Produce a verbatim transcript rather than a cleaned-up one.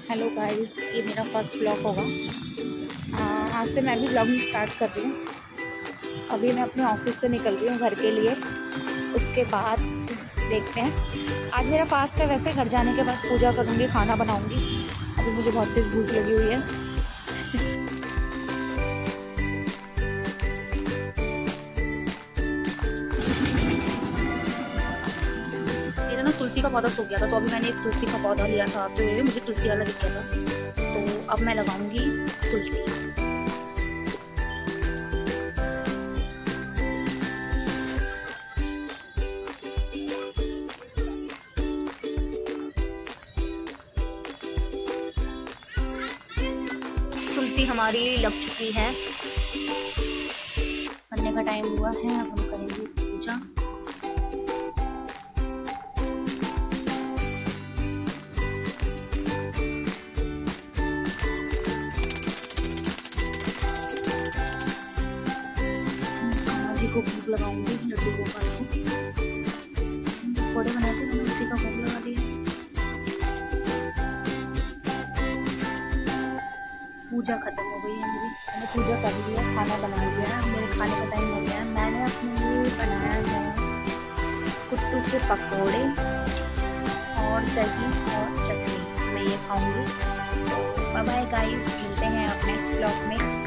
Hello guys, ये मेरा first vlog होगा। आ, आज से मैं भी व्लॉगिंग स्टार्ट कर रही हूँ। अभी मैं अपने ऑफिस से निकल रही हूँ घर के लिए। उसके बाद देखते हैं। आज मेरा फास्ट है, वैसे घर जाने के बाद पूजा करूँगी, खाना बनाऊँगी। अभी मुझे बहुत तेज भूख लगी हुई है। मेरा ना तुलसी का पौधा सूख गया था, तो अभी मैंने एक तुलसी का पौधा लिया था, जो ये मुझे तुलसी वाला दिख गया था, तो अब मैं लगाऊंगी तुलसी। तुलसी हमारी लग चुकी है, बनने का टाइम हुआ है। अब हम करेंगे पूजा। को भोग लगाऊंगी, लड्डू गोपाल को पकौड़े बनाते हैं, उसी का भोग लगा दिया। पूजा खत्म हो गई है मेरी, मैंने पूजा कर लिया, खाना बना लिया। मेरे खाने का टाइम हो गया। मैंने अपने लिए बनाया है कुट्टू के पकौड़े और दही और चटनी। मैं ये खाऊंगी। तो बाय बाय गाइस, मिलते हैं अपने ब्लॉग में।